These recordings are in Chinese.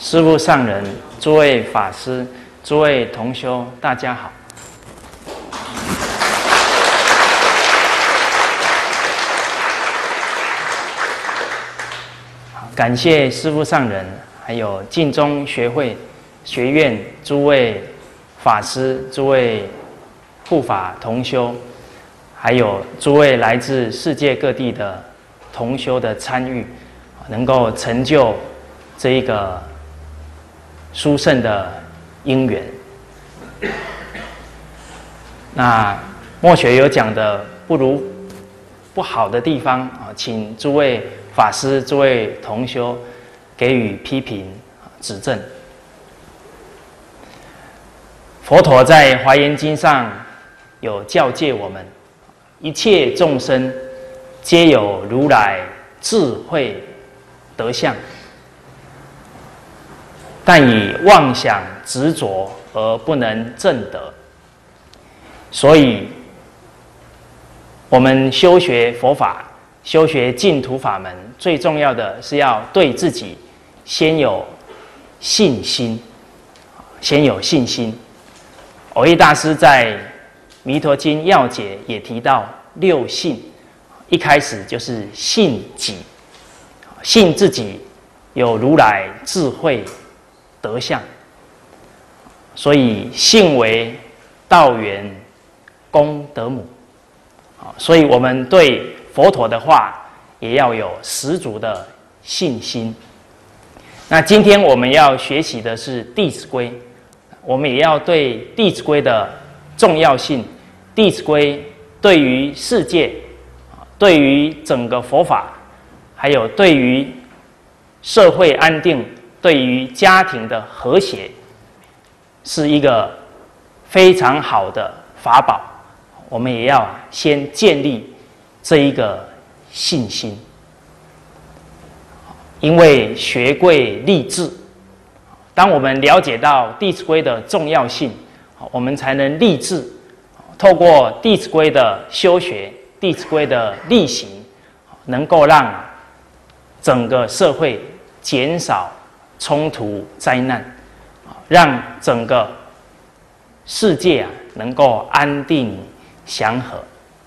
师父上人、诸位法师、诸位同修，大家好。感谢师父上人，还有净宗学会学院诸位法师、诸位护法同修，还有诸位来自世界各地的同修的参与，能够成就这一个殊胜的因缘。那末学有讲的不好的地方啊，请诸位法师、诸位同修给予批评指正。佛陀在《华严经》上有教诫我们，一切众生皆有如来智慧德相，但以妄想执着而不能证得。所以，我们修学佛法、修学净土法门，最重要的是要对自己先有信心，先有信心。蕅益大师在《弥陀经要解》也提到六信，一开始就是信己，信自己有如来智慧德相，所以信为道源功德母。所以我们对佛陀的话也要有十足的信心。那今天我们要学习的是《弟子规》，我们也要对《弟子规》的重要性，《弟子规》对于世界、对于整个佛法，还有对于社会安定、对于家庭的和谐，是一个非常好的法宝。我们也要先建立这一个信心，因为学贵立志。当我们了解到《弟子规》的重要性，我们才能立志，透过《弟子规》的修学、《弟子规》的力行，能够让整个社会减少冲突灾难，让整个世界能够安定祥和。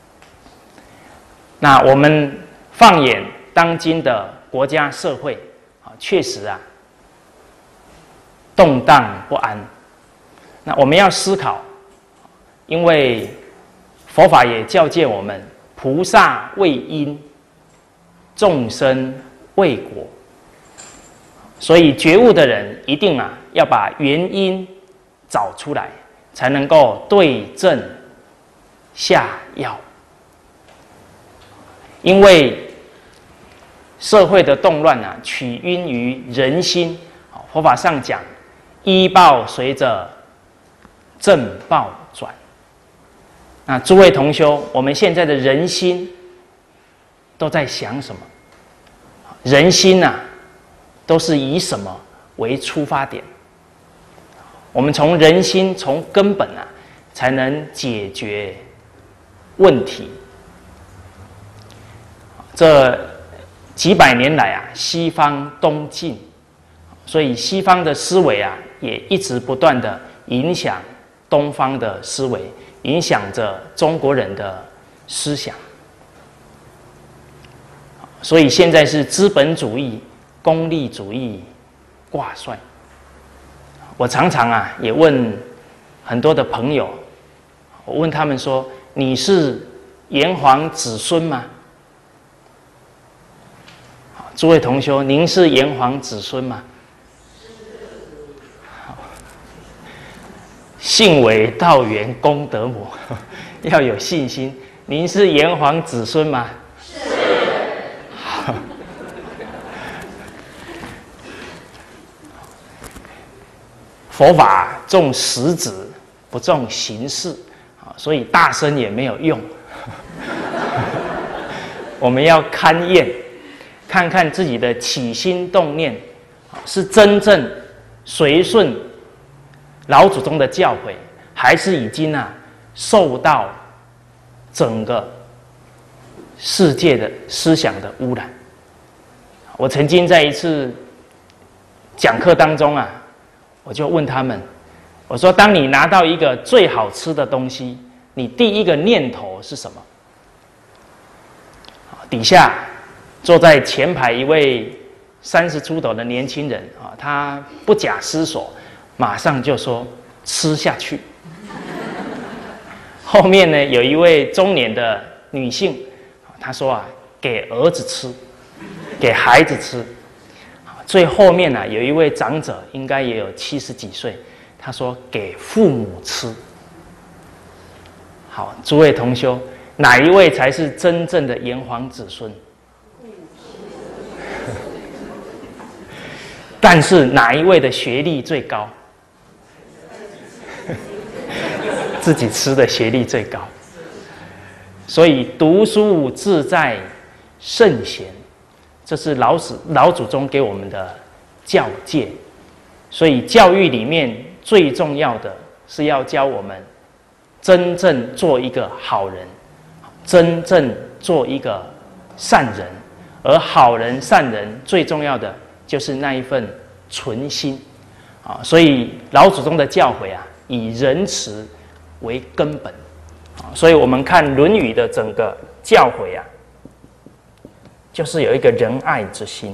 那我们放眼当今的国家社会，确实动荡不安。那我们要思考，因为佛法也教诫我们，菩萨为因，众生为果。所以觉悟的人一定要把原因找出来，才能够对症下药。因为社会的动乱起因于人心。佛法上讲，依报随着正报转。那诸位同修，我们现在的人心都在想什么？人心都是以什么为出发点？我们从人心，从根本才能解决问题。这几百年来西方东进，所以西方的思维也一直不断的影响东方的思维，影响着中国人的思想。所以现在是资本主义、功利主义挂帅。我常常也问很多的朋友，我问他们说：“你是炎黄子孙吗？”诸位同修，您是炎黄子孙吗？信为道源功德母，要有信心。您是炎黄子孙吗？是。佛法重实质，不重形式，所以大声也没有用。我们要勘验，看看自己的起心动念是真正随顺老祖宗的教诲，还是已经受到整个世界的思想的污染。我曾经在一次讲课当中啊，我就问他们，我说：当你拿到一个最好吃的东西，你第一个念头是什么？底下坐在前排一位30出头的年轻人啊，他不假思索，马上就说吃下去。后面呢，有一位中年的女性，她说啊，给儿子吃，给孩子吃。最后面呢，有一位长者，应该也有70几岁，他说给父母吃。好，诸位同修，哪一位才是真正的炎黄子孙？但是哪一位的学历最高？自己吃的学历最高。所以读书自在圣贤，这是老祖宗给我们的教诫。所以教育里面最重要的是要教我们真正做一个好人，真正做一个善人。而好人善人最重要的就是那一份纯心啊。所以老祖宗的教诲啊，以仁慈为根本啊。所以我们看《论语》的整个教诲啊，就是有一个仁爱之心。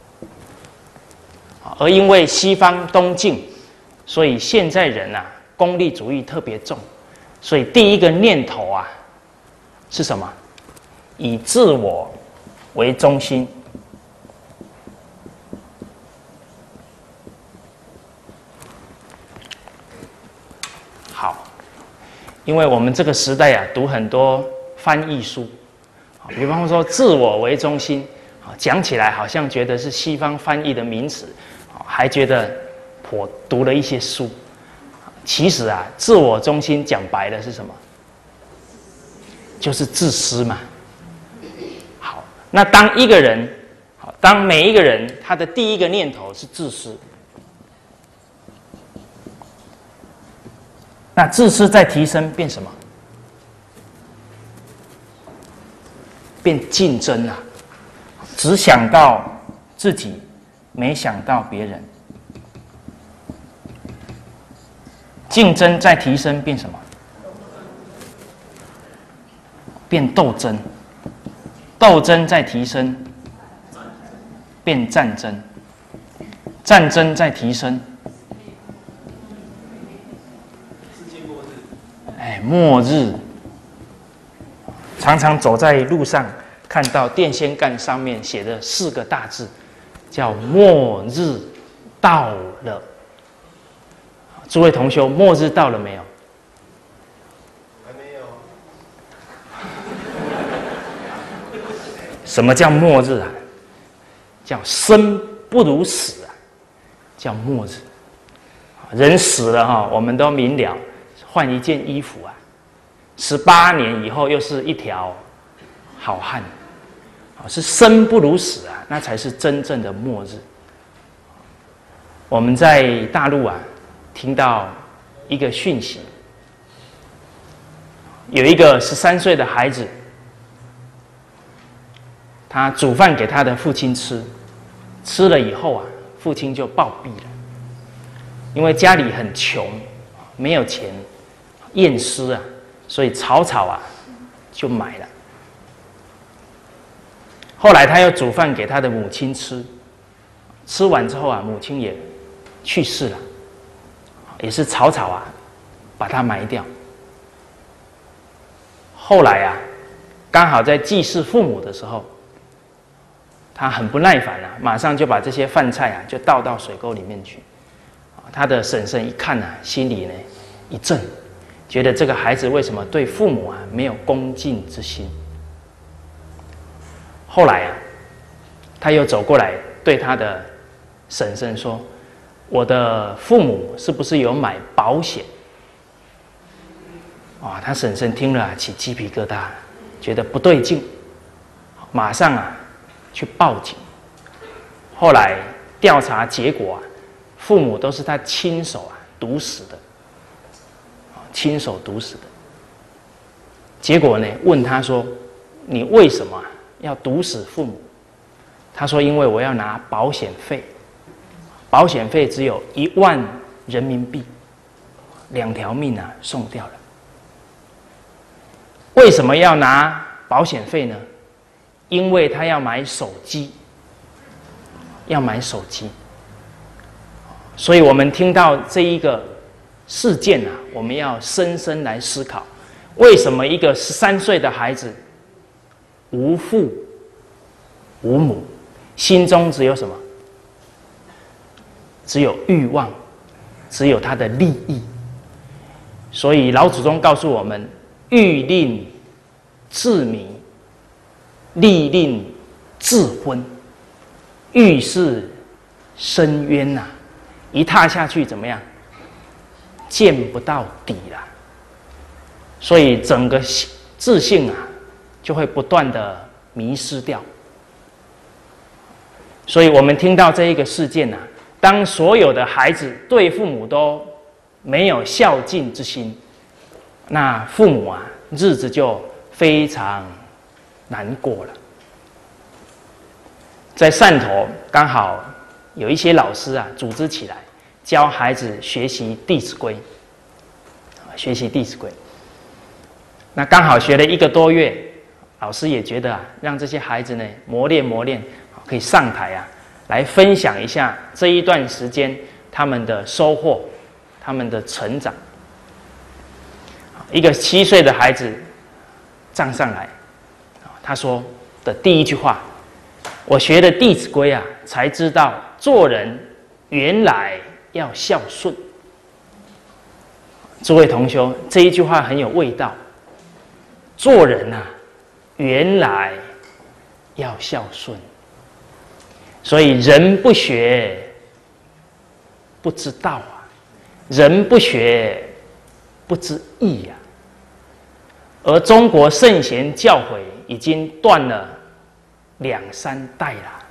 而因为西方东进，所以现在人啊，功利主义特别重，所以第一个念头啊是什么？以自我为中心。好，因为我们这个时代啊，读很多翻译书，比方说自我为中心，讲起来好像觉得是西方翻译的名词，还觉得我读了一些书。其实啊，自我中心讲白了是什么？就是自私嘛。好，那当一个人，当每一个人他的第一个念头是自私，那自私再提升变什么？变竞争啊！只想到自己，没想到别人。竞争再提升变什么？变斗争。斗争再提升变战争。战争再提升，末日。常常走在路上，看到电线杆上面写的4个大字，叫“末日到了”。诸位同修，末日到了没有？ 还没有。 什么叫末日啊？叫生不如死啊，叫末日。人死了哈，我们都明了，换一件衣服啊。18年以后又是一条好汉，是生不如死啊，那才是真正的末日。我们在大陆啊，听到一个讯息，有一个13岁的孩子，他煮饭给他的父亲吃，吃了以后啊，父亲就暴毙了，因为家里很穷，没有钱验尸啊。所以草草啊就买了。后来他又煮饭给他的母亲吃，吃完之后啊，母亲也去世了，也是草草啊把它埋掉。后来啊，刚好在祭祀父母的时候，他很不耐烦啊，马上就把这些饭菜啊就倒到水沟里面去。他的婶婶一看啊，心里呢一震。觉得这个孩子为什么对父母啊没有恭敬之心？后来啊，他又走过来对他的婶婶说：“我的父母是不是有买保险？”啊，他婶婶听了啊起鸡皮疙瘩，觉得不对劲，马上啊去报警。后来调查结果啊，父母都是他亲手啊毒死的。亲手毒死的。结果呢，问他说：“你为什么要毒死父母？”他说：“因为我要拿保险费。” 保险费只有1万人民币，2条命啊送掉了。为什么要拿保险费呢？因为他要买手机，要买手机。所以我们听到这一个事件啊，我们要深深来思考，为什么一个13岁的孩子无父无母，心中只有什么？只有欲望，只有他的利益。所以老祖宗告诉我们：欲令自迷，利令自昏。欲是深渊呐，一踏下去怎么样？见不到底了。所以整个自信啊，就会不断的迷失掉。所以我们听到这一个事件啊，当所有的孩子对父母都没有孝敬之心，那父母啊，日子就非常难过了。在汕头刚好有一些老师啊，组织起来教孩子学习《弟子规》，学习《弟子规》。那刚好学了1个多月，老师也觉得啊，让这些孩子呢磨练磨练，可以上台啊，来分享一下这一段时间他们的收获，他们的成长。一个7岁的孩子站上来，他说的第一句话：“我学了《弟子规》啊，才知道做人原来要孝顺。”诸位同修，这一句话很有味道。做人啊，原来要孝顺。所以人不学不知道啊，人不学不知义啊。而中国圣贤教诲已经断了2、3代了，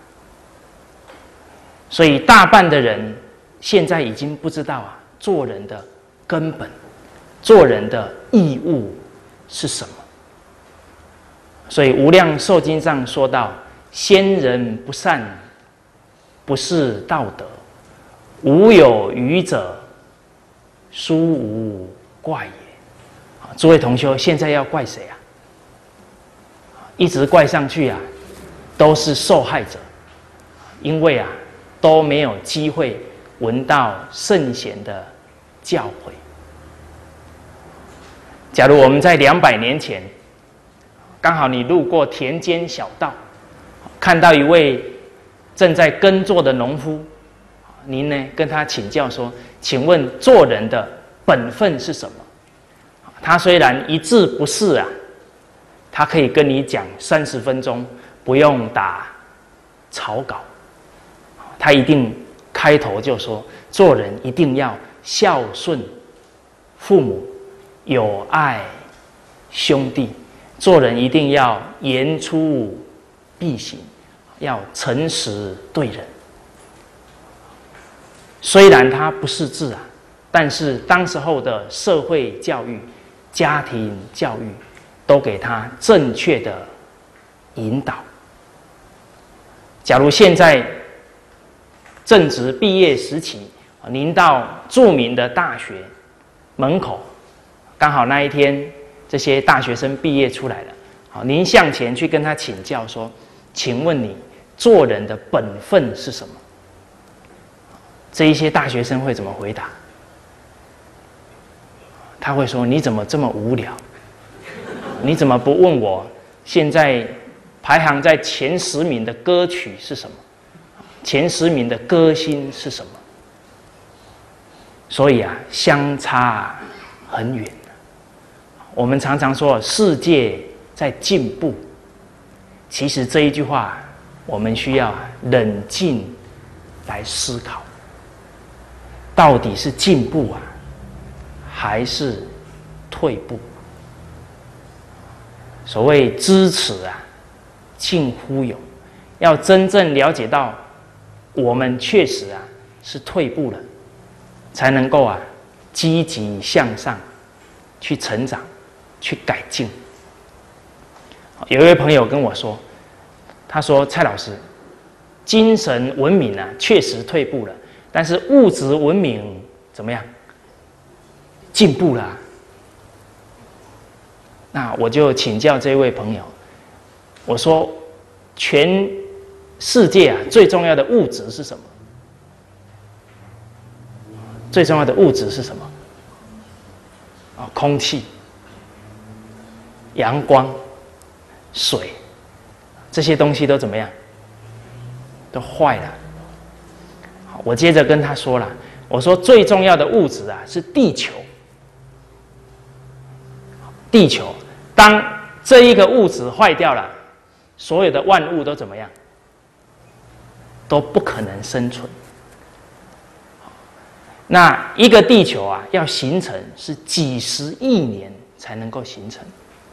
所以大半的人现在已经不知道啊，做人的根本，做人的义务是什么。所以《无量寿经》上说到：“先人不善，不是道德；无有余者，殊无怪也。”诸位同修，现在要怪谁啊？一直怪上去啊，都是受害者，因为啊都没有机会闻到圣贤的教诲。假如我们在200年前，刚好你路过田间小道，看到一位正在耕作的农夫，您呢跟他请教说：“请问做人的本分是什么？”他虽然一字不识啊，他可以跟你讲30分钟，不用打草稿。他一定开头就说：做人一定要孝顺父母，友爱兄弟。做人一定要言出必行，要诚实对人。虽然他不识字啊，但是当时候的社会教育、家庭教育都给他正确的引导。假如现在正值毕业时期，您到著名的大学门口，刚好那一天这些大学生毕业出来了，好，您向前去跟他请教说：“请问你做人的本分是什么？”这一些大学生会怎么回答？他会说：“你怎么这么无聊？你怎么不问我现在排行在前10名的歌曲是什么？前10名的歌星是什么？”所以啊，相差很远。我们常常说世界在进步，其实这一句话我们需要冷静来思考，到底是进步啊，还是退步？所谓知耻啊，近乎勇。要真正了解到我们确实啊是退步了，才能够啊积极向上，去成长，去改进。有一位朋友跟我说，他说：“蔡老师，精神文明啊确实退步了， 但是物质文明怎么样？进步了。那我就请教这位朋友，我说，全世界啊最重要的物质是什么？最重要的物质是什么？空气、阳光、水，这些东西都怎么样？都坏了。我接着跟他说了，我说最重要的物质啊是地球。地球，当这一个物质坏掉了，所有的万物都怎么样？都不可能生存。那一个地球啊，要形成是几十亿年才能够形成。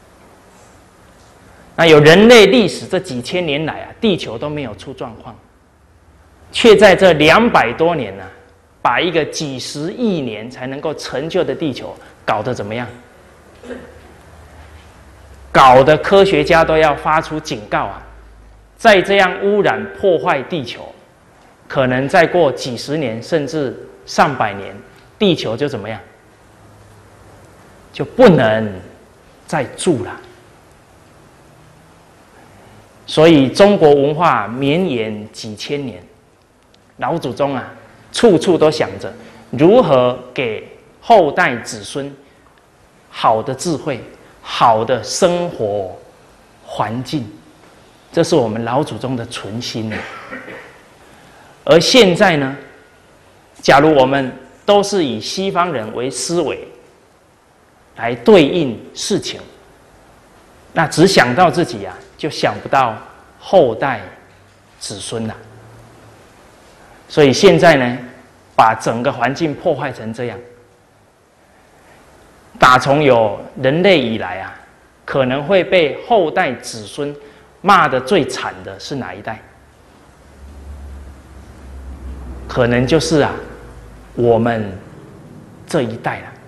那有人类历史这几千年来啊，地球都没有出状况，却在这200多年呢、啊，把一个几十亿年才能够成就的地球搞得怎么样？搞得科学家都要发出警告啊！再这样污染破坏地球，可能再过几十年甚至上百年，地球就怎么样？就不能再住了。所以中国文化绵延几千年，老祖宗啊，处处都想着如何给后代子孙好的智慧、好的生活环境，这是我们老祖宗的存心。而现在呢，假如我们都是以西方人为思维来对应事情，那只想到自己啊，就想不到后代子孙了。所以现在呢，把整个环境破坏成这样，打从有人类以来啊，可能会被后代子孙骂得最惨的是哪一代？可能就是啊，我们这一代了。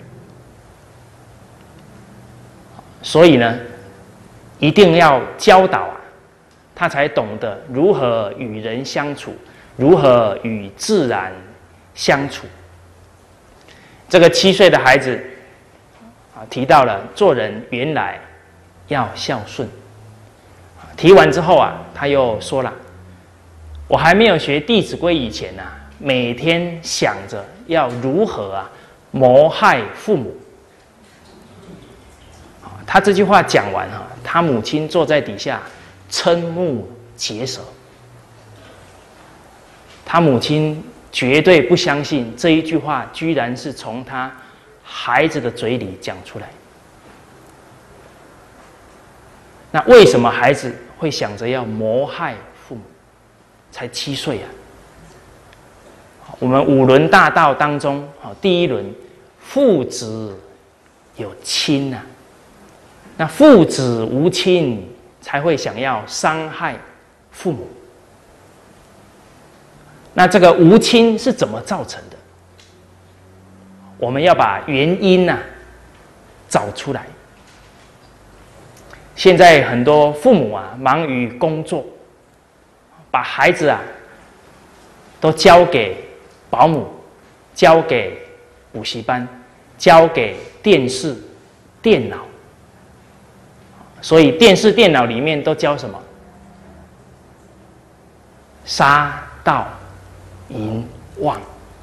所以呢，一定要教导啊，他才懂得如何与人相处，如何与自然相处。这个7岁的孩子啊，提到了做人原来要孝顺。提完之后啊，他又说了，我还没有学《弟子规》以前啊，每天想着要如何啊谋害父母。他这句话讲完哈，他母亲坐在底下瞠目结舌。他母亲绝对不相信这一句话居然是从他孩子的嘴里讲出来。那为什么孩子会想着要谋害父母？才7岁啊！我们5伦大道当中，第1伦，父子有亲啊。那父子无亲，才会想要伤害父母。那这个无亲是怎么造成的？我们要把原因啊找出来。现在很多父母啊忙于工作，把孩子啊都交给保姆，交给补习班，交给电视、电脑。所以电视、电脑里面都教什么？杀盗淫妄，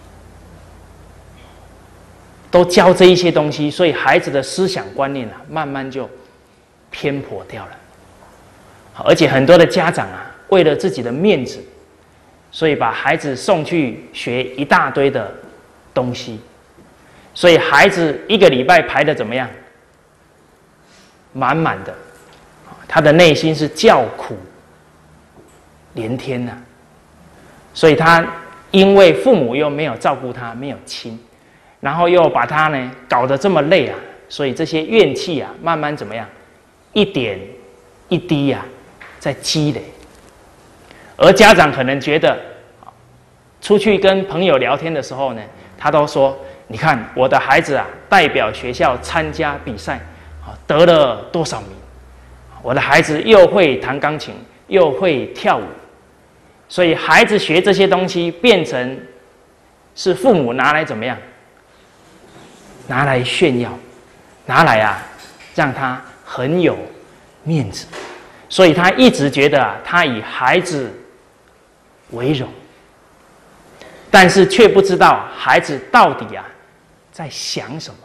都教这一些东西，所以孩子的思想观念啊，慢慢就偏颇掉了。而且很多的家长啊，为了自己的面子，所以把孩子送去学一大堆的东西，所以孩子1个礼拜排得怎么样？满满的，他的内心是叫苦连天啊。所以他因为父母又没有照顾他，没有亲，然后又把他呢搞得这么累啊，所以这些怨气啊，慢慢怎么样？一点一滴啊，在积累。而家长可能觉得，出去跟朋友聊天的时候呢，他都说：“你看我的孩子啊，代表学校参加比赛，得了多少名？我的孩子又会弹钢琴，又会跳舞。”所以孩子学这些东西变成是父母拿来怎么样？拿来炫耀，拿来让他很有面子，所以他一直觉得他以孩子为荣，但是却不知道孩子到底在想什么，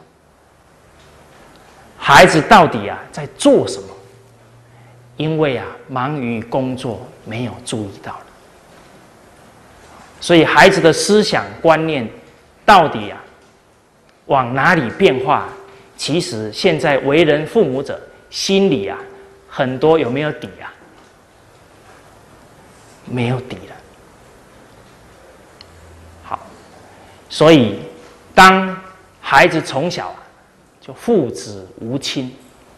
孩子到底在做什么，因为忙于工作没有注意到了，所以孩子的思想观念到底往哪里变化？其实现在为人父母者心里很多有没有底没有底了。好，所以当孩子从小就父子无亲，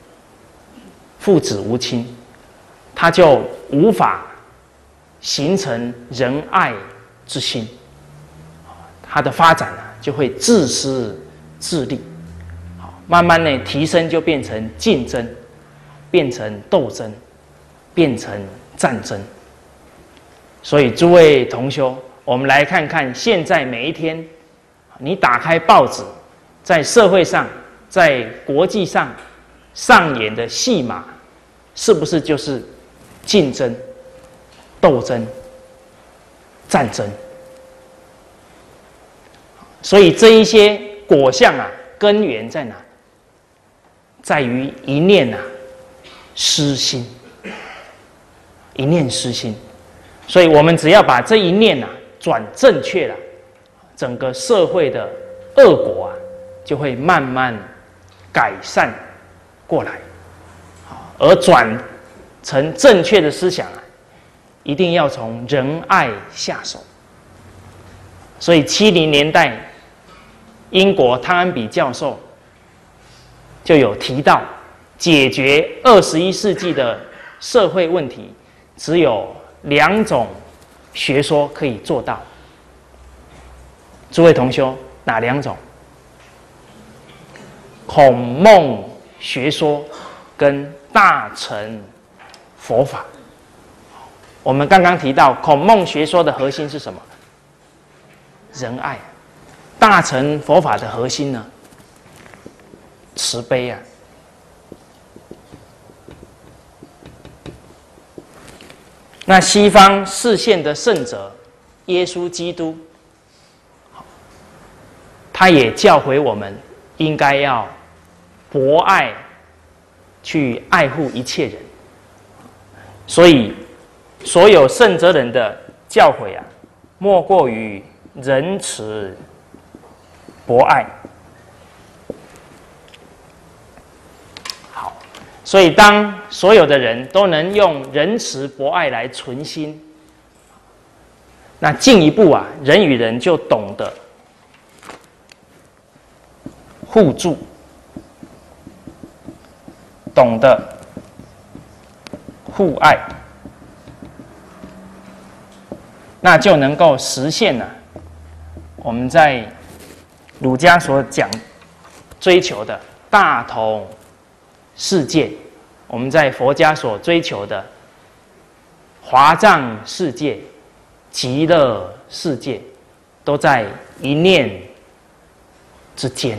他就无法形成仁爱之心，他的发展就会自私自利，慢慢的提升就变成竞争，变成斗争，变成战争。所以诸位同修，我们来看看现在每一天，你打开报纸，在社会上，在国际上上演的戏码，是不是就是竞争、斗争、战争？所以这一些果相根源在哪？在于一念失心，一念失心。所以我们只要把这一念转正确了，整个社会的恶果就会慢慢改善过来，而转成正确的思想一定要从仁爱下手。所以70年代，英国汤恩比教授就有提到，解决21世纪的社会问题，只有2种学说可以做到。诸位同修，哪2种？孔孟学说跟大乘佛法。我们刚刚提到孔孟学说的核心是什么？仁爱。大乘佛法的核心呢？慈悲那西方示现的圣者耶稣基督，他也教诲我们应该要博爱，去爱护一切人。所以所有圣哲人的教诲莫过于仁慈博爱。好，所以当所有的人都能用仁慈博爱来存心，那进一步人与人就懂得互助，懂得互爱，那就能够实现我们在儒家所讲追求的大同世界，我们在佛家所追求的华藏世界、极乐世界，都在一念之间。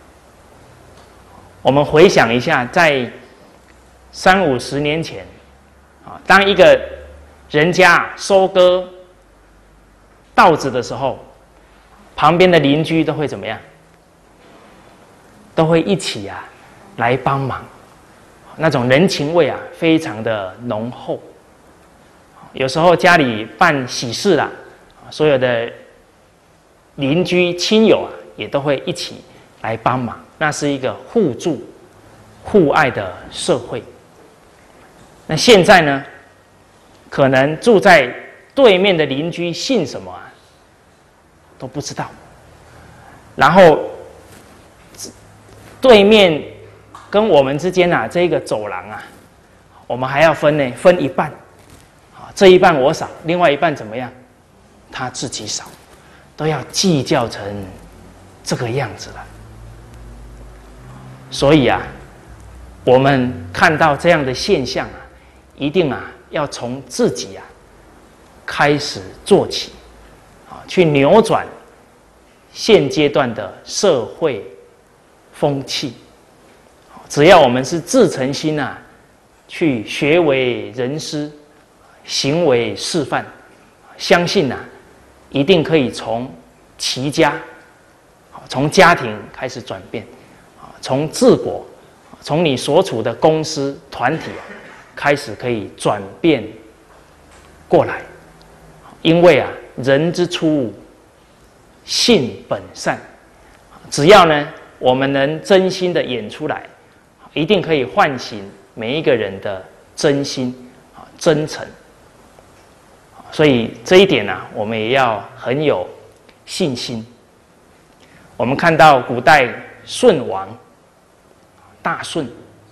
我们回想一下，在30-50年前，当一个人家收割稻子的时候，旁边的邻居都会怎么样？都会一起来帮忙，那种人情味非常的浓厚。有时候家里办喜事啦，所有的邻居亲友也都会一起来帮忙，那是一个互助互爱的社会。那现在呢，可能住在对面的邻居姓什么都不知道，然后对面跟我们之间这个走廊我们还要分一半，这一半我扫，另外一半怎么样？他自己扫，都要计较成这个样子了。所以我们看到这样的现象一定要从自己开始做起，去扭转现阶段的社会风气。只要我们是自诚心啊，去学为人师，行为示范，相信啊，一定可以从齐家，从家庭开始转变，从治国，从你所处的公司团体啊，开始可以转变过来。因为啊，人之初，性本善，只要呢，我们能真心的演出来，一定可以唤醒每一个人的真心真诚。所以这一点啊，我们也要很有信心。我们看到古代舜王大舜，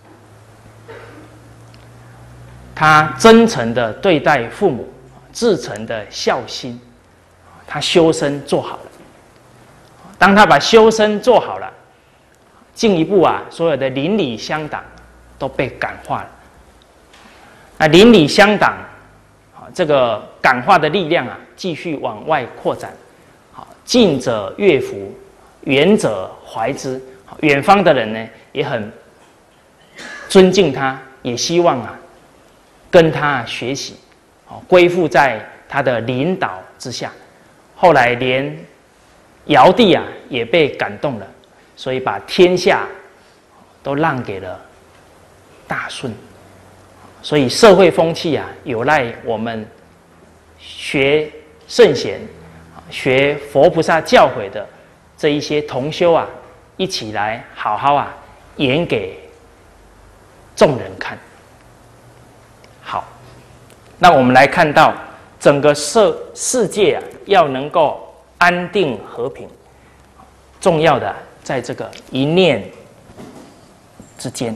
他真诚的对待父母，至诚的孝心，他修身做好了。当他把修身做好了，进一步啊，所有的邻里乡党都被感化了。那邻里乡党，这个感化的力量啊，继续往外扩展。近者悦服，远者怀之。远方的人呢，也很尊敬他，也希望啊，跟他学习，归附在他的领导之下。后来连尧帝啊，也被感动了。所以把天下都让给了大舜，所以社会风气啊，有赖我们学圣贤、学佛菩萨教诲的这一些同修啊，一起来好好啊演给众人看。好，那我们来看到整个世界啊，要能够安定和平，重要的在这个一念之间。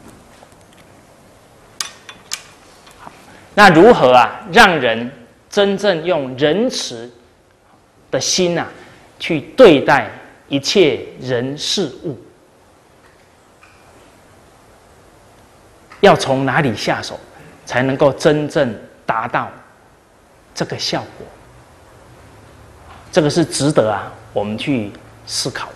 那如何啊，让人真正用仁慈的心啊，去对待一切人事物？要从哪里下手，才能够真正达到这个效果？这个是值得啊，我们去思考的。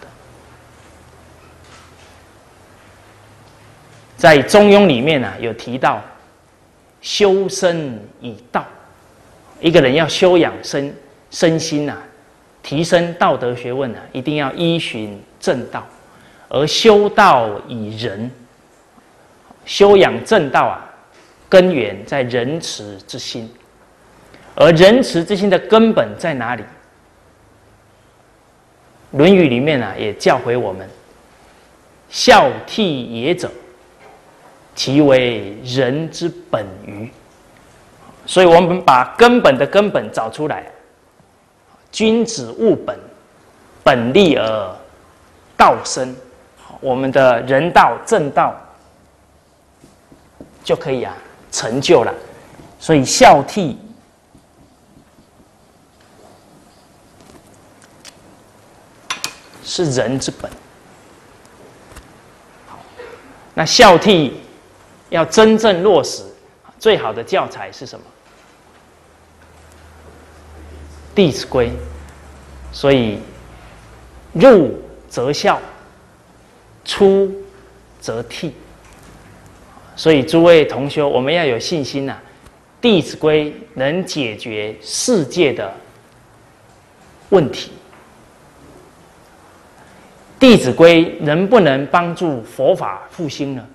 在《中庸》里面啊，有提到修身以道，一个人要修养身心啊，提升道德学问啊，一定要依循正道，而修道以仁，修养正道啊，根源在仁慈之心，而仁慈之心的根本在哪里？《论语》里面啊，也教诲我们：孝悌也者，其为人之本于。所以我们把根本的根本找出来。君子务本，本立而道生。我们的人道、正道就可以啊成就了。所以孝悌是人之本。那孝悌要真正落实，最好的教材是什么？《弟子规》。所以入则孝，出则悌。所以诸位同修，我们要有信心呐，《弟子规》能解决世界的问题。《弟子规》能不能帮助佛法复兴呢？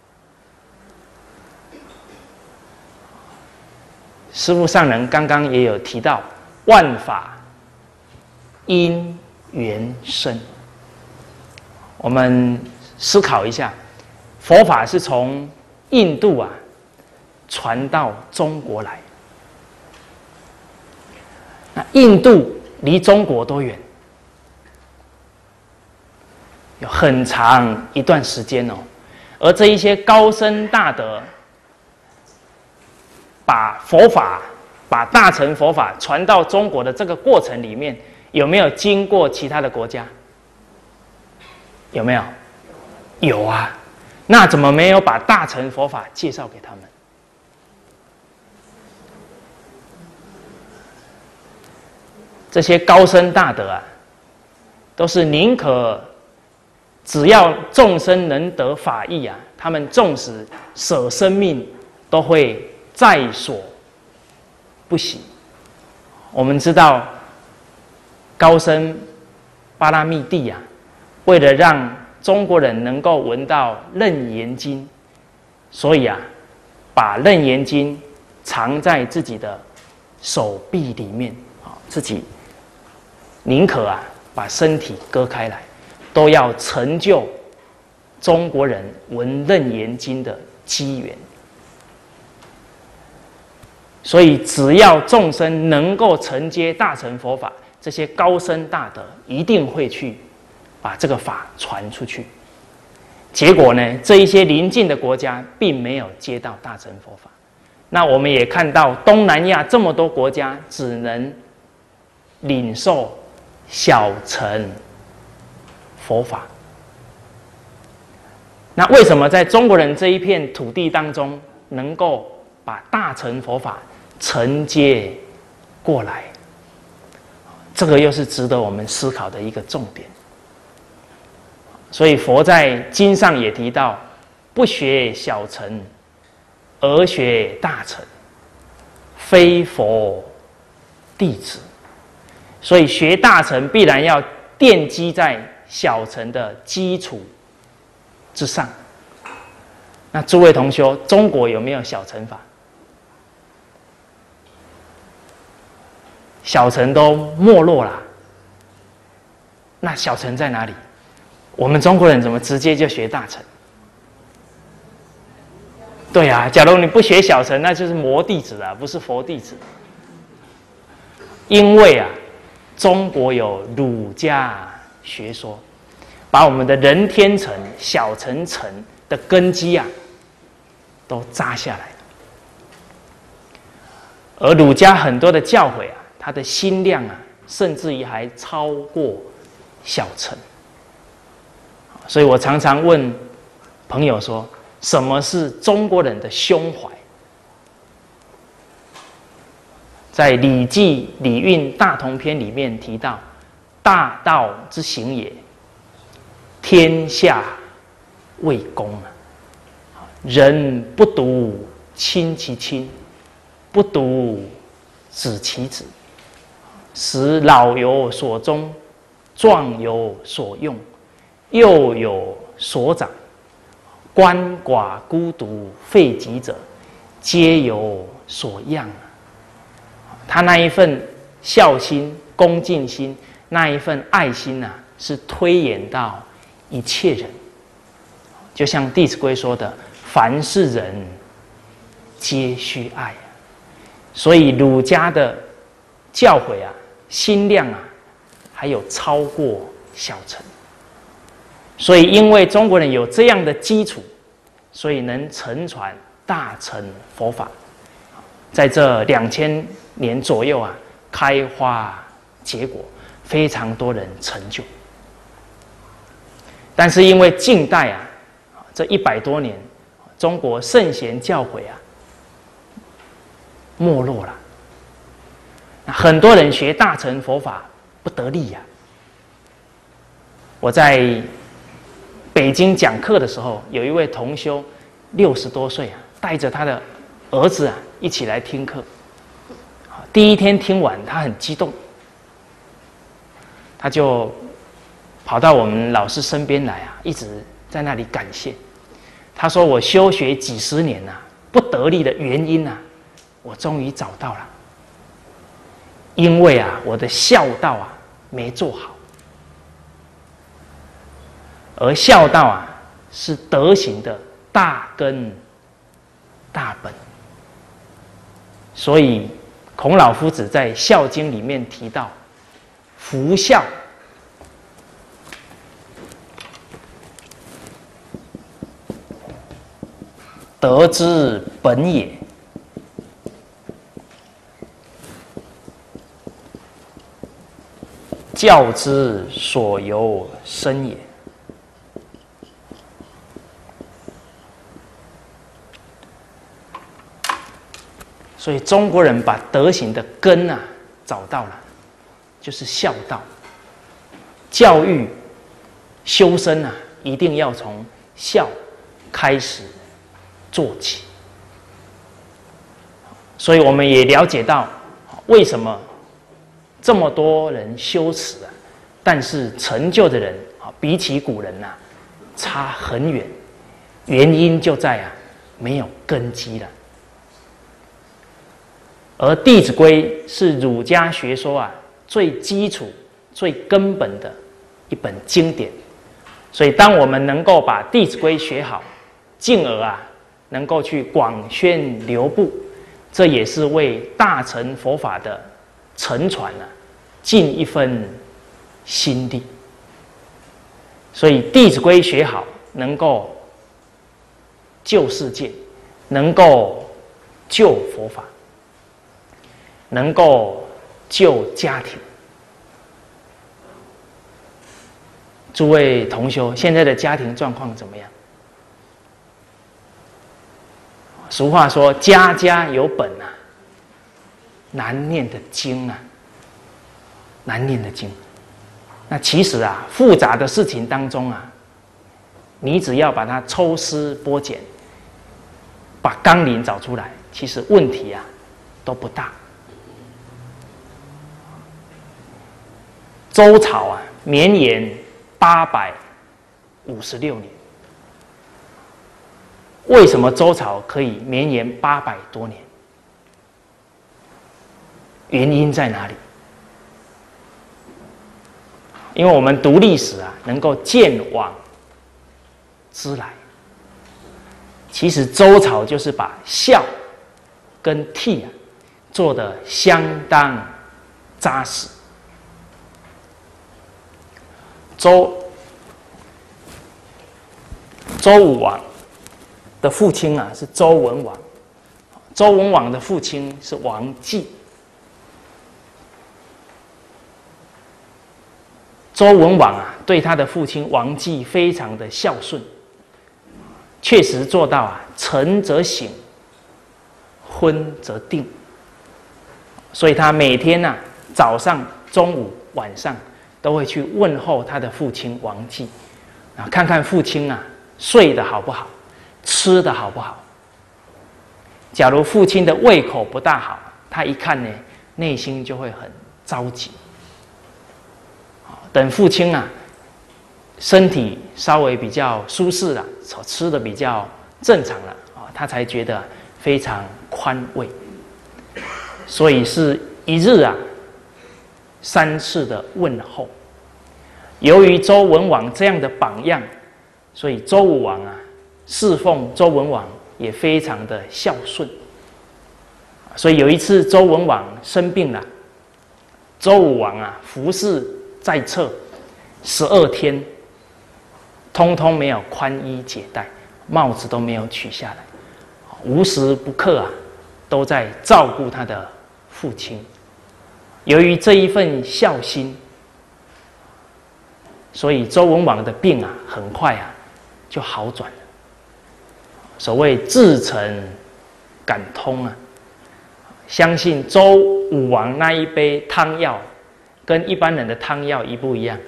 师父上人刚刚也有提到，万法因缘生。我们思考一下，佛法是从印度啊传到中国来，那印度离中国多远？有很长一段时间哦，而这一些高僧大德把佛法、把大乘佛法传到中国的这个过程里面，有没有经过其他的国家？有没有？有啊，那怎么没有把大乘佛法介绍给他们？这些高僧大德啊， 都是宁可只要众生能得法益啊，他们纵使舍生命，都会在所不惜。我们知道高僧巴拉密帝啊，为了让中国人能够闻到《楞严经》，所以啊，把《楞严经》藏在自己的手臂里面啊，自己宁可啊把身体割开来，都要成就中国人闻《楞严经》的机缘。所以，只要众生能够承接大乘佛法，这些高僧大德一定会去把这个法传出去。结果呢，这一些邻近的国家并没有接到大乘佛法。那我们也看到东南亚这么多国家只能领受小乘佛法。那为什么在中国人这一片土地当中，能够把大乘佛法承接过来？这个又是值得我们思考的一个重点。所以佛在经上也提到，不学小乘而学大乘，非佛弟子。所以学大乘必然要奠基在小乘的基础之上。那诸位同修，中国有没有小乘法？小乘都没落了，那小乘在哪里？我们中国人怎么直接就学大乘？对啊，假如你不学小乘，那就是魔弟子啊，不是佛弟子。因为啊，中国有儒家学说，把我们的人天乘、小乘乘的根基啊，都扎下来了。而儒家很多的教诲啊，它的心量啊，甚至于还超过小乘。所以我常常问朋友说，什么是中国人的胸怀？在《礼记·礼运大同篇》里面提到，大道之行也，天下为公啊。人不独亲其亲，不独子其子，使老有所终，壮有所用，幼有所长，鳏寡孤独废疾者，皆有所养。他那一份孝心、恭敬心，那一份爱心啊，是推演到一切人。就像《弟子规》说的：“凡是人，皆须爱。”所以儒家的教诲啊，心量啊，还有超过小乘。所以，因为中国人有这样的基础，所以能承传大乘佛法，在这2000年左右啊，开花结果，非常多人成就。但是因为近代啊，这100多年，中国圣贤教诲啊，没落了。很多人学大乘佛法不得力呀。我在北京讲课的时候，有一位同修60多岁啊，带着他的儿子啊一起来听课。第一天听完，他很激动，他就跑到我们老师身边来啊，一直在那里感谢。他说：“我修学几十年啊，不得力的原因啊，我终于找到了。因为啊，我的孝道啊没做好。而孝道啊，是德行的大根大本。所以，孔老夫子在《孝经》里面提到，夫孝，德之本也。教之所由生也。”所以中国人把德行的根啊找到了，就是孝道。 教育修身啊，一定要从孝开始做起。所以我们也了解到，为什么这么多人修持啊，但是成就的人啊，比起古人啊，差很远。原因就在啊，没有根基了。而《弟子规》是儒家学说啊最基础、最根本的一本经典。所以，当我们能够把《弟子规》学好，进而啊能够去广宣流布，这也是为大乘佛法的承传啊尽一份心力。所以，《弟子规》学好，能够救世界，能够救佛法，能够救家庭。诸位同修，现在的家庭状况怎么样？俗话说：“家家有本啊，难念的经啊，难念的经。”那其实啊，复杂的事情当中啊，你只要把它抽丝剥茧，把纲领找出来，其实问题啊都不大。周朝啊，绵延856年。为什么周朝可以绵延800多年？原因在哪里？因为我们读历史啊，能够见往知来。其实周朝就是把孝跟悌啊做得相当扎实。周武王的父亲啊是周文王，周文王的父亲是王继。周文王啊对他的父亲王继非常的孝顺，确实做到啊晨则省，昏则定。所以他每天啊早上、中午、晚上都会去问候他的父亲王继，啊，看看父亲啊睡得好不好，吃得好不好。假如父亲的胃口不大好，他一看呢，内心就会很着急。等父亲啊身体稍微比较舒适了，吃的比较正常了啊，他才觉得非常宽慰。所以是一日啊3次的问候。由于周文王这样的榜样，所以周武王啊侍奉周文王也非常的孝顺。所以有一次周文王生病了，周武王啊服侍在侧12天，通通没有宽衣解带，帽子都没有取下来，无时不刻啊都在照顾他的父亲。由于这一份孝心，所以周文王的病啊很快啊就好转了。所谓至诚感通啊，相信周武王那一杯汤药跟一般人的汤药一不一样？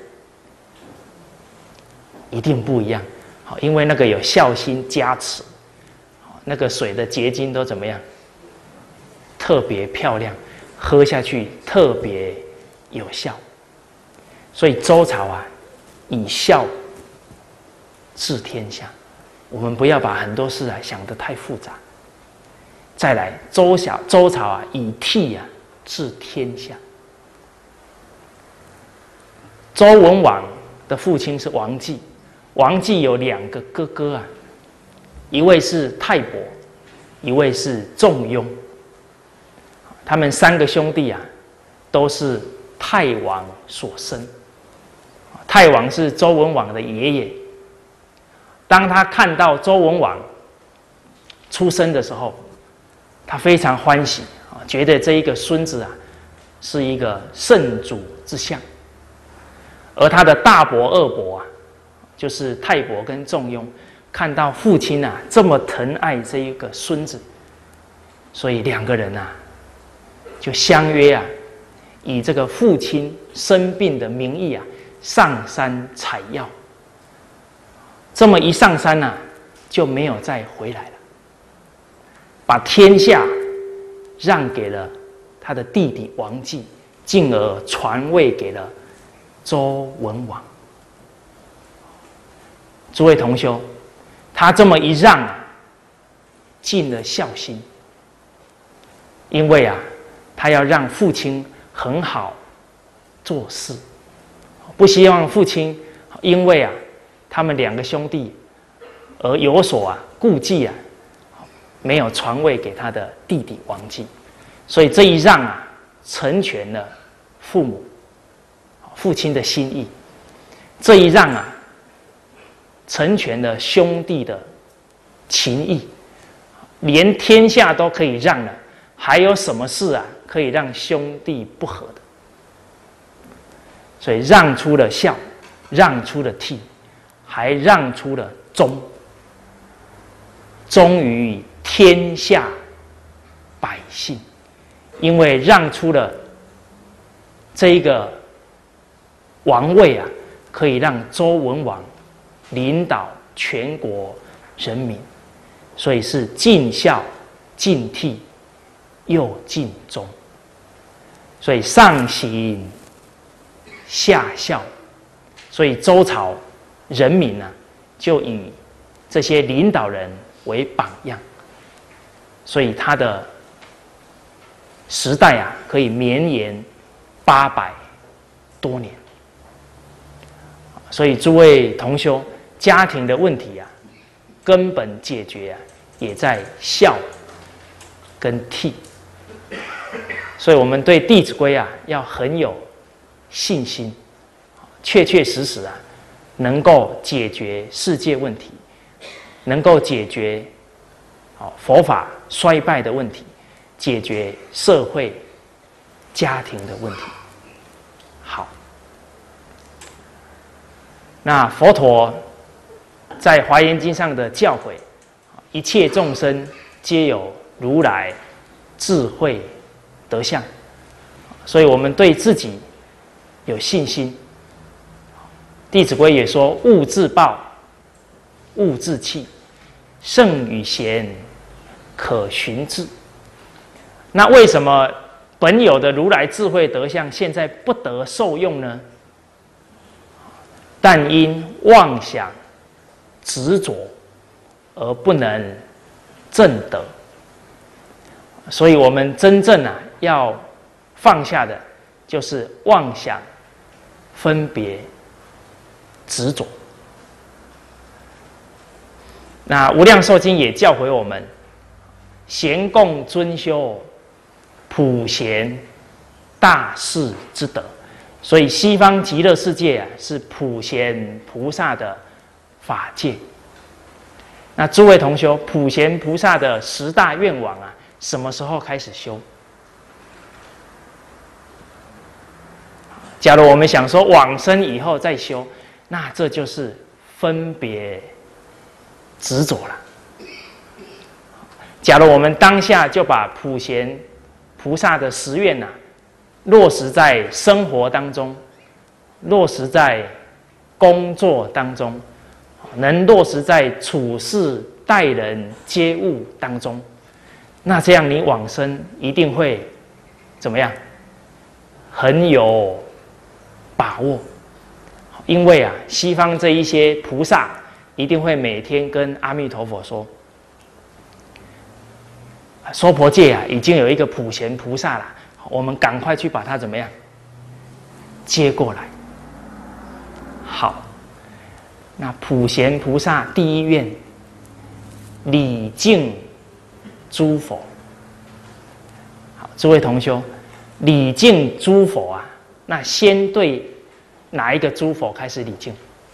一定不一样。因为那个有孝心加持，那个水的结晶都怎么样？特别漂亮，喝下去特别有效。所以周朝啊以孝治天下，我们不要把很多事啊想得太复杂。再来，周朝啊以悌啊治天下。周文王的父亲是王继，王继有2个哥哥啊，一位是泰伯，一位是仲雍。他们3个兄弟啊都是泰王所生。泰王是周文王的爷爷。当他看到周文王出生的时候，他非常欢喜啊，觉得这一个孙子啊是一个圣主之相。而他的大伯、二伯啊，就是泰伯跟仲雍，看到父亲啊这么疼爱这一个孙子，所以2个人啊就相约啊，以这个父亲生病的名义啊， 上山采药。这么一上山啊，就没有再回来了，把天下让给了他的弟弟王继，进而传位给了周文王。诸位同修，他这么一让啊，尽了孝心。因为啊，他要让父亲很好做事，不希望父亲因为啊他们两个兄弟而有所顾忌啊，没有传位给他的弟弟王继，所以这一让啊，成全了父亲的心意。这一让啊，成全了兄弟的情谊，连天下都可以让了，还有什么事啊可以让兄弟不和的？所以让出了孝，让出了悌，还让出了忠，忠于天下百姓。因为让出了这一个王位啊，可以让周文王领导全国人民，所以是尽孝、尽悌又尽忠。所以上行下效，所以周朝人民啊，就以这些领导人为榜样，所以他的时代啊，可以绵延800多年。所以诸位同修，家庭的问题啊，根本解决啊，也在孝跟悌。所以我们对《弟子规》啊，要很有信心，确确实实啊，能够解决世界问题，能够解决佛法衰败的问题，解决社会家庭的问题。好，那佛陀在《华严经》上的教诲，一切众生皆有如来智慧德相，所以我们对自己有信心。《弟子规》也说：“勿自暴，勿自弃，圣与贤，可循志。”那为什么本有的如来智慧德相现在不得受用呢？但因妄想执着而不能证得。所以我们真正啊要放下的，就是妄想、分别、执着。那《无量寿经》也教诲我们：贤共尊修，普贤大士之德。所以西方极乐世界啊，是普贤菩萨的法界。那诸位同修，普贤菩萨的10大愿望啊，什么时候开始修？假如我们想说往生以后再修，那这就是分别执着了。假如我们当下就把普贤菩萨的10愿落实在生活当中，落实在工作当中，能落实在处事待人接物当中，那这样你往生一定会怎么样？很有把握。因为啊，西方这一些菩萨一定会每天跟阿弥陀佛说：“娑婆界啊，已经有一个普贤菩萨了，我们赶快去把他怎么样接过来。”好，那普贤菩萨第一愿，礼敬诸佛。好，诸位同修，礼敬诸佛啊，那先对哪一个诸佛开始礼敬？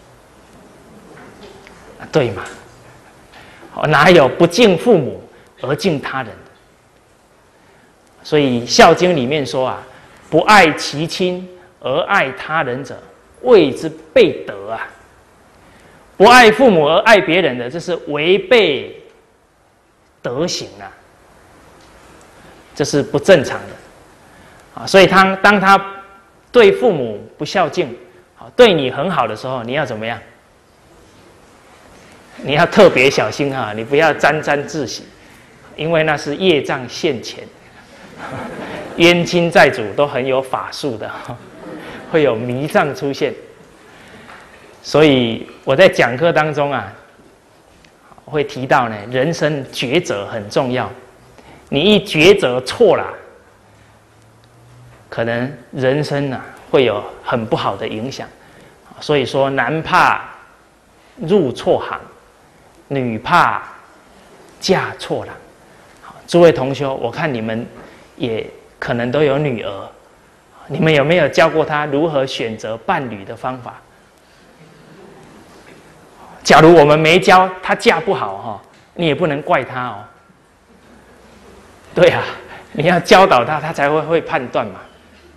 对嘛？哪有不敬父母而敬他人的？所以《孝经》里面说啊，不爱其亲而爱他人者，谓之悖德啊。不爱父母而爱别人的，这是违背德行啊，这是不正常的啊。所以当他对父母不孝敬， 好，对你很好的时候，你要怎么样？你要特别小心啊，你不要沾沾自喜，因为那是业障现前，冤亲债主都很有法术的，会有迷障出现。所以我在讲课当中啊，会提到呢，人生抉择很重要。你一抉择错了，可能人生啊会有很不好的影响。所以说，男怕入错行，女怕嫁错郎。诸位同修，我看你们也可能都有女儿，你们有没有教过她如何选择伴侣的方法？假如我们没教，她嫁不好哈，你也不能怪她哦。对啊，你要教导她，她才会判断嘛。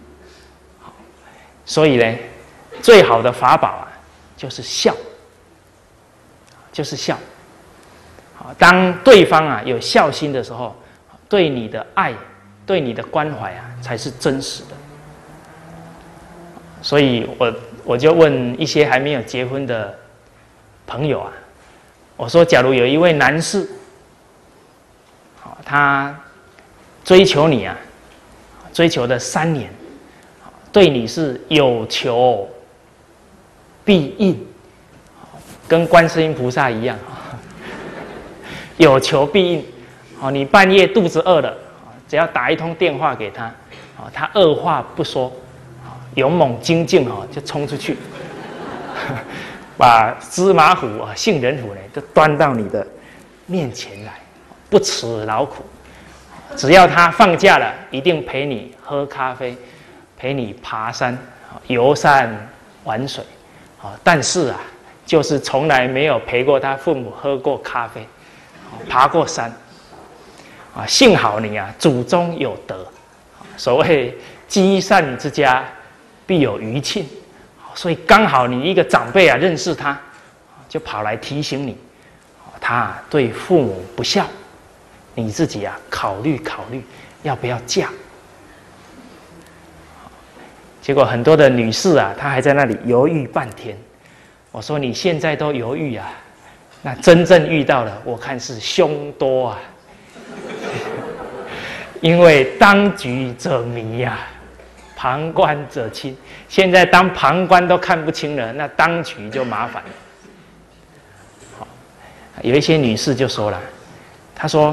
所以呢，最好的法宝啊，就是孝，就是孝。当对方啊有孝心的时候，对你的爱、对你的关怀啊，才是真实的。所以我就问一些还没有结婚的朋友啊，我说，假如有一位男士，他追求你啊，追求的3年，对你是有求必应，跟观世音菩萨一样，有求必应。你半夜肚子饿了，只要打一通电话给他，他二话不说，勇猛精进就冲出去，把芝麻糊杏仁糊呢都端到你的面前来，不辞劳苦。只要他放假了，一定陪你喝咖啡，陪你爬山、游山玩水。但是啊，就是从来没有陪过他父母喝过咖啡，爬过山。幸好你啊，祖宗有德。所谓积善之家，必有余庆。所以刚好你一个长辈啊认识他，就跑来提醒你，他对父母不孝，你自己啊考虑考虑要不要嫁。结果很多的女士啊，她还在那里犹豫半天。我说你现在都犹豫啊，那真正遇到了，我看是凶多啊。因为当局者迷呀，旁观者清。现在当旁观都看不清了，那当局就麻烦了。好，有一些女士就说了，她说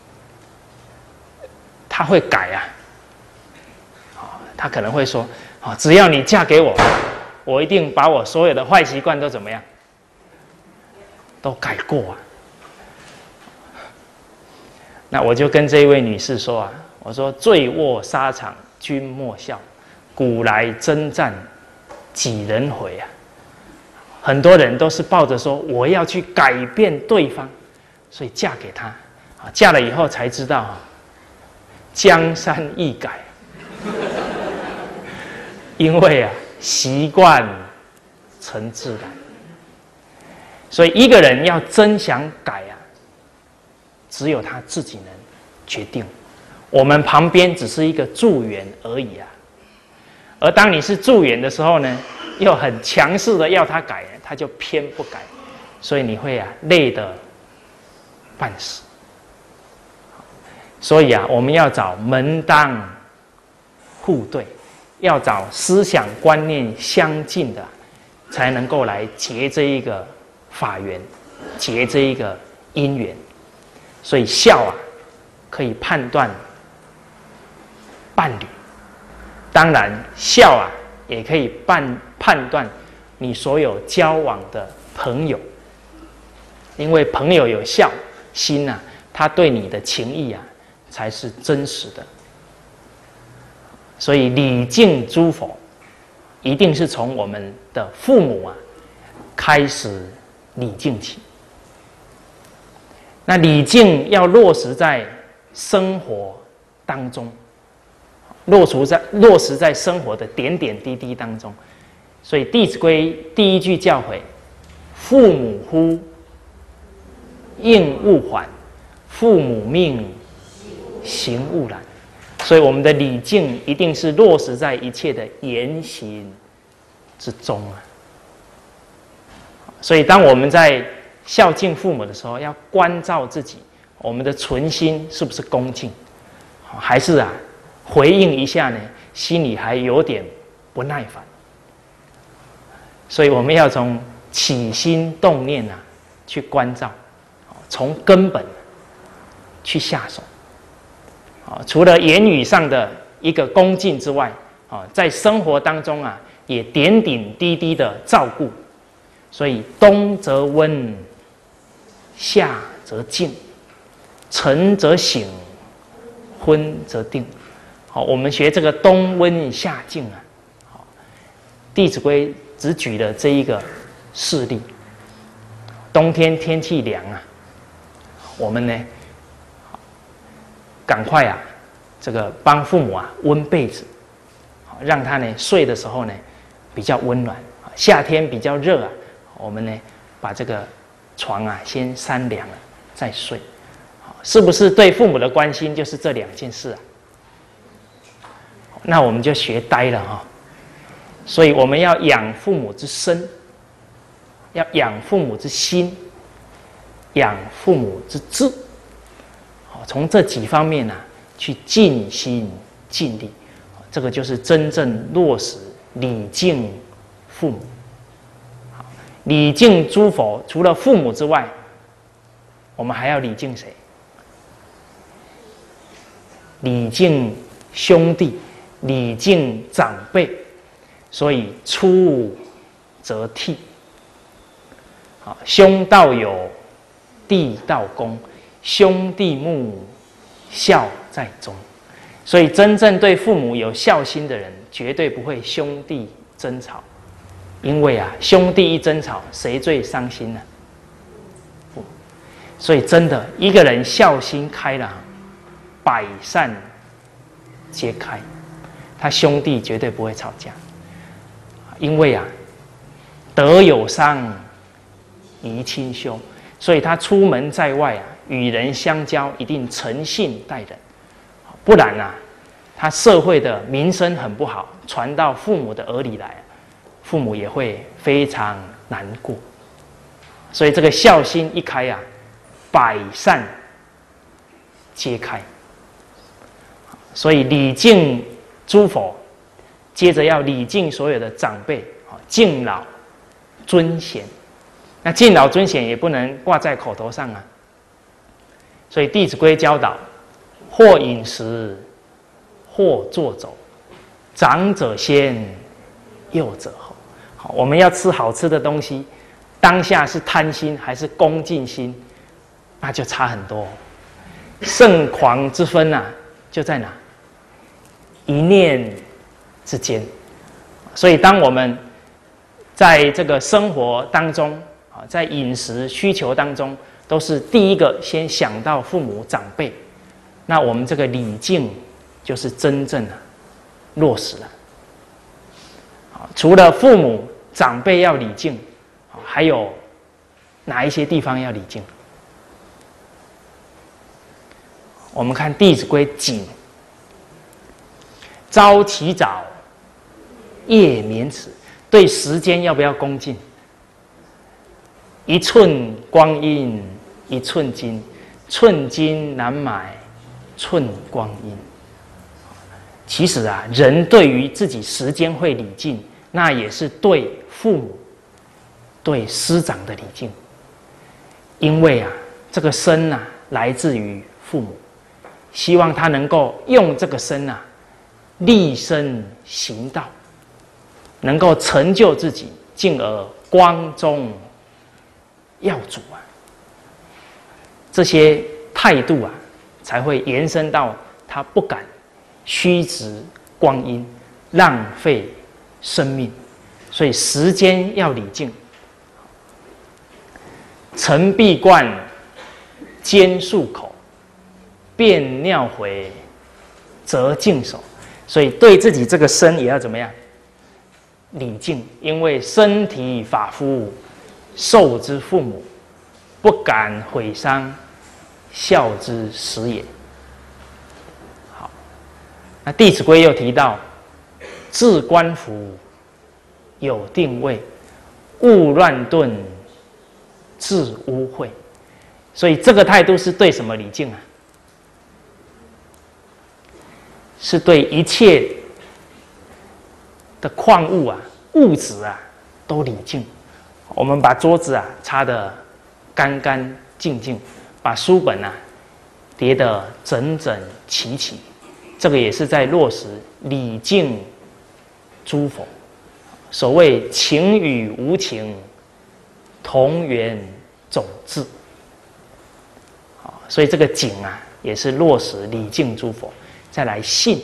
她会改啊，她可能会说，只要你嫁给我，我一定把我所有的坏习惯都怎么样，都改过啊。那我就跟这一位女士说啊，我说醉卧沙场君莫笑，古来征战几人回啊。很多人都是抱着说我要去改变对方，所以嫁给他，嫁了以后才知道江山易改，因为啊习惯成自然。所以一个人要真想改啊，只有他自己能决定，我们旁边只是一个助缘而已啊。而当你是助缘的时候呢，又很强势的要他改，他就偏不改，所以你会啊累得半死。所以啊，我们要找门当户对，要找思想观念相近的，才能够来结这一个法缘，结这一个因缘。所以孝啊，可以判断伴侣，当然孝啊，也可以判断你所有交往的朋友，因为朋友有孝心啊，他对你的情谊啊，才是真实的。所以礼敬诸佛，一定是从我们的父母啊开始礼敬起。那礼敬要落实在生活当中，落实在生活的点点滴滴当中。所以《弟子规》第一句教诲：“父母呼，应勿缓；父母命，行勿懒。”所以我们的礼敬一定是落实在一切的言行之宗啊。所以，当我们在孝敬父母的时候，要关照自己，我们的存心是不是恭敬，还是回应一下呢？心里还有点不耐烦。所以，我们要从起心动念去关照，从根本去下手。除了言语上的一个恭敬之外，在生活当中也点点滴滴的照顾。所以冬则温，夏则静，晨则省，昏则定。好，我们学这个冬温夏静《弟子规》只举了这一个事例。冬天天气凉我们呢，赶快这个帮父母温被子，让他呢睡的时候呢比较温暖。夏天比较热我们呢把这个床先扇凉了再睡。是不是对父母的关心就是这2件事那我们就学呆了所以我们要养父母之身，要养父母之心，养父母之志。从这几方面去尽心尽力，这个就是真正落实礼敬父母。礼敬诸佛，除了父母之外，我们还要礼敬谁？礼敬兄弟，礼敬长辈。所以出则悌，兄道友，弟道恭，兄弟睦，孝在中。所以真正对父母有孝心的人，绝对不会兄弟争吵。因为兄弟一争吵，谁最伤心呢？所以真的，一个人孝心开了，百善皆开，他兄弟绝对不会吵架。因为德有伤，贻亲羞，所以他出门在外与人相交，一定诚信待人，不然他社会的名声很不好，传到父母的耳里来，父母也会非常难过。所以这个孝心一开百善皆开。所以礼敬诸佛，接着要礼敬所有的长辈，敬老尊贤。那敬老尊贤也不能挂在口头上所以《弟子规》教导：或饮食，或坐走，长者先，幼者后。好，我们要吃好吃的东西，当下是贪心还是恭敬心，那就差很多。圣狂之分就在哪？一念之间。所以当我们在这个生活当中在饮食需求当中，都是第一个先想到父母长辈，那我们这个礼敬就是真正落实了。除了父母长辈要礼敬，还有哪一些地方要礼敬？我们看《弟子规》谨：朝起早，夜眠迟。对时间要不要恭敬？一寸光阴一寸金，寸金难买寸光阴。其实人对于自己时间会礼敬，那也是对父母、对师长的礼敬。因为这个身来自于父母，希望他能够用这个身立身行道，能够成就自己，进而光宗耀祖这些态度才会延伸到他不敢虚掷光阴，浪费生命。所以时间要礼敬。晨必冠，兼漱口，便尿回，则净手。所以对自己这个身也要怎么样？礼敬。因为身体发肤，受之父母，不敢毁伤，孝之始也。好，那《弟子规》又提到：置冠服， 有定位，勿乱顿，自污秽。所以这个态度是对什么礼敬啊？是对一切的矿物啊、物质啊都礼敬。我们把桌子啊擦得干干净净，把书本啊叠得整整齐齐，这个也是在落实礼敬诸佛。所谓情与无情，同源种质。所以这个景啊，也是落实礼敬诸佛。再来信，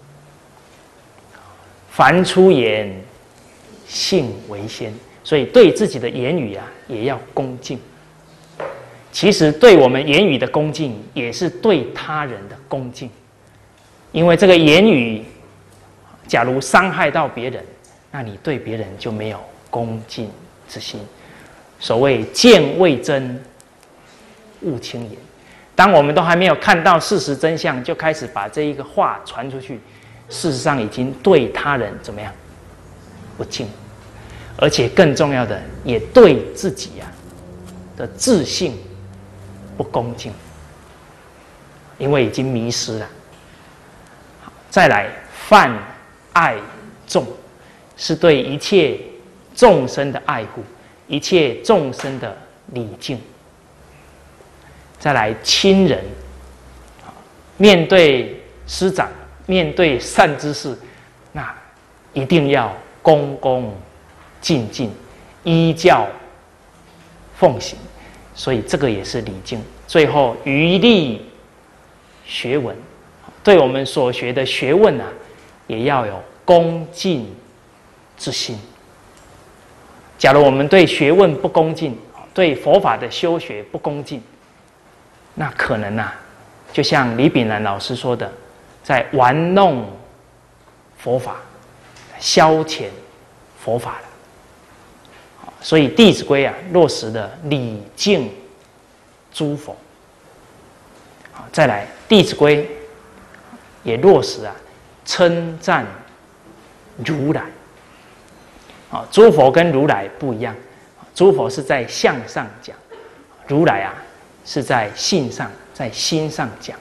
凡出言，信为先。所以对自己的言语啊，也要恭敬。其实对我们言语的恭敬，也是对他人的恭敬。因为这个言语，假如伤害到别人，那你对别人就没有恭敬之心。所谓见未真，勿轻言。当我们都还没有看到事实真相，就开始把这一个话传出去，事实上已经对他人怎么样？不敬，而且更重要的，也对自己的自信不恭敬，因为已经迷失了。再来，泛爱众，是对一切众生的爱护，一切众生的礼敬。再来，亲人，面对师长，面对善知识，那一定要恭恭敬敬，依教奉行。所以这个也是礼敬。最后，于立学问，对我们所学的学问啊，也要有恭敬之心。假如我们对学问不恭敬，对佛法的修学不恭敬，那可能啊，就像李炳南老师说的，在玩弄佛法，消遣佛法了。所以《弟子规》啊，落实了礼敬诸佛。再来，《弟子规》也落实啊，称赞如来。诸佛跟如来不一样，诸佛是在相上讲，如来啊是在性上，在心上讲。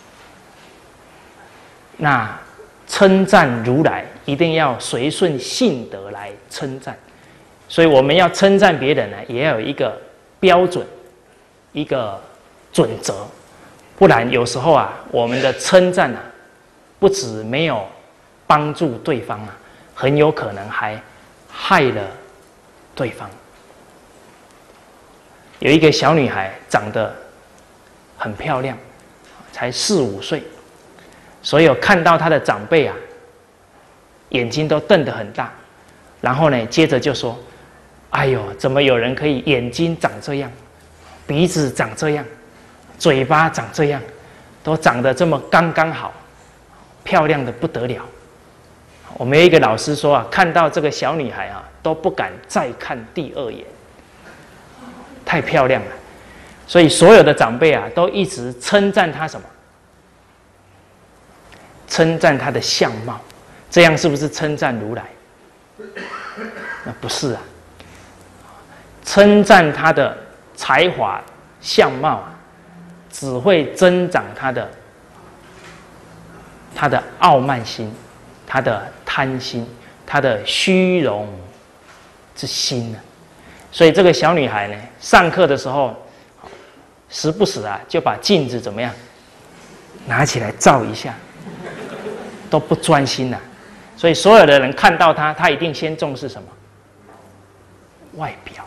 那称赞如来，一定要随顺性德来称赞。所以我们要称赞别人呢，也要有一个标准，一个准则，不然有时候啊，我们的称赞啊，不止没有帮助对方啊，很有可能还害了对方。有一个小女孩长得很漂亮，才4、5岁，所以看到她的长辈啊，眼睛都瞪得很大，然后呢，接着就说：“哎呦，怎么有人可以眼睛长这样，鼻子长这样，嘴巴长这样，都长得这么刚刚好，漂亮的不得了。”我们有一个老师说啊，看到这个小女孩啊，都不敢再看第2眼，太漂亮了。所以所有的长辈啊，都一直称赞她什么？称赞她的相貌，这样是不是称赞如来？那不是啊。称赞她的才华相貌啊，只会增长她的傲慢心，她的贪心，她的虚荣之心呢。所以这个小女孩呢，上课的时候，时不时啊，就把镜子怎么样，拿起来照一下，都不专心啊。所以所有的人看到她，她一定先重视什么？外表。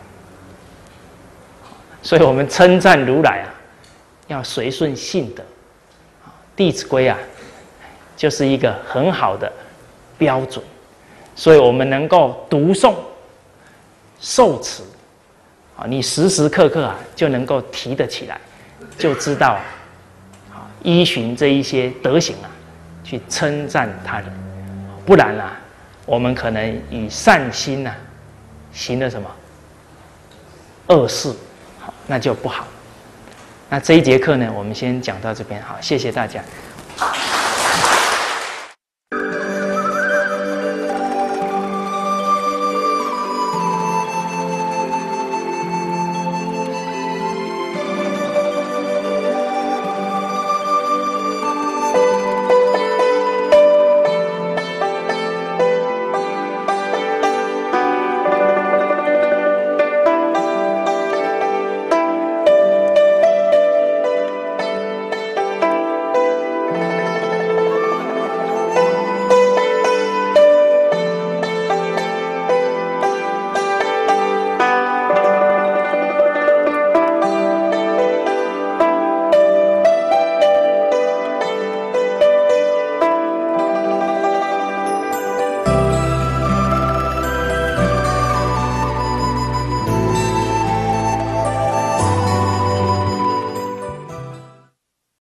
所以我们称赞如来啊，要随顺性德。《弟子规》啊，就是一个很好的标准。所以我们能够读诵、受持，你时时刻刻啊就能够提得起来，就知道依循这一些德行啊，去称赞他人。不然啊，我们可能以善心啊，行了什么恶事，那就不好。那这一节课呢，我们先讲到这边，好，谢谢大家。